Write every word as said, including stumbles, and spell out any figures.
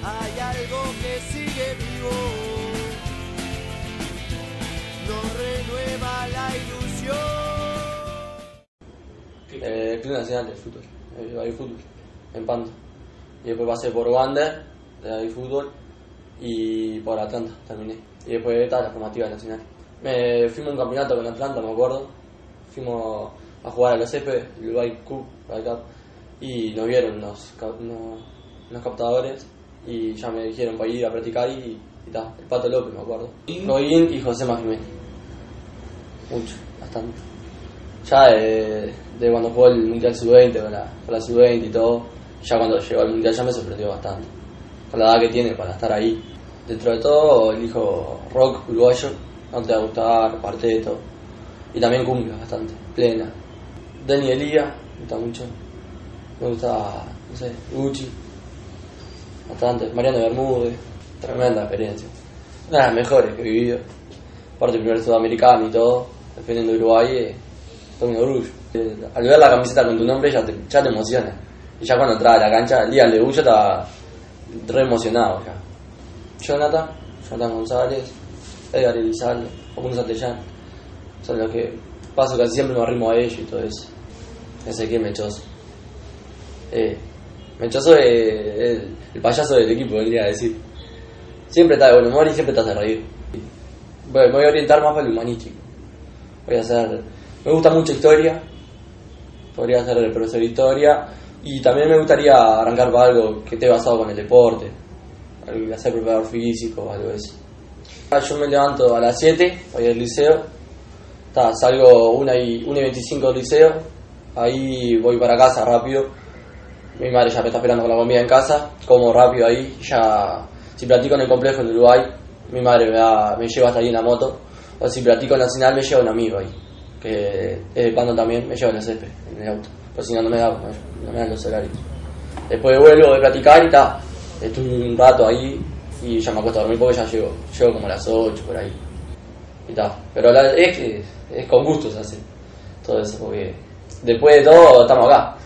hay algo que sigue vivo, nos renueva la ilusión. Eh, el Club Nacional de Fútbol, eh, hay fútbol, en Pando. Y después pasé por Wander, de ahí fútbol, y por Atlanta terminé. Y después está la formativa nacional. Me fuimos a un campeonato con Atlanta, me acuerdo. Fuimos a jugar a los C P, el Uruguay Cup, Cup, y nos vieron unos, unos, unos captadores y ya me dijeron para ir a practicar y, y ta, el Pato López, me acuerdo. Goyin y José Jiménez. Mucho, bastante. Ya de, de cuando jugó el Mundial sub veinte con la, con la sub veinte y todo, ya cuando llegó al Mundial ya me sorprendió bastante. Con la edad que tiene para estar ahí. Dentro de todo, elijo rock uruguayo, no te va a gustar, cuarteto. Y también cumbia bastante, plena. Denny Elía, me gusta mucho. Me gusta, no sé, Gucci. Bastante. Mariano Bermúdez, tremenda experiencia. Una de las mejores que he vivido. Aparte, primer sudamericano y todo, defendiendo Uruguay, eh, todo mi orgullo. Eh, al ver la camiseta con tu nombre ya te, ya te emociona. Y ya cuando entraba a la cancha, el día del debut yo estaba re emocionado ya. Jonathan, Jonathan González, Edgar Elizalde, Facundo Santellán. Son los que paso casi siempre me arrimo a ellos y todo eso. Ezequiel Mechoso. Eh, Mechoso es el, el payaso del equipo, vendría a decir. Siempre está de buen humor y siempre te hace reír. Bueno, me voy a orientar más para el humanístico. Voy a hacer. Me gusta mucho historia. Podría ser el profesor de historia. Y también me gustaría arrancar para algo que esté basado con el deporte. Hacer preparador físico o algo de eso. Yo me levanto a las siete, voy al liceo. Ta, salgo una y veinticinco del liceo. Ahí voy para casa rápido. Mi madre ya me está esperando con la comida en casa. Como rápido ahí. Ya, si practico en el complejo en Uruguay, mi madre me, da, me lleva hasta ahí en la moto. O si practico en Nacional, me lleva un amigo ahí. Que es de Pando también, me lleva en el césped, en el auto. Pues si no, no me da, no me dan los horarios. Después vuelvo de practicar y ta. Estuve un rato ahí y ya me acuesto a dormir porque ya llego. Llego como a las ocho por ahí. Y ta. Pero la, es que es con gusto se hace todo eso porque después de todo estamos acá.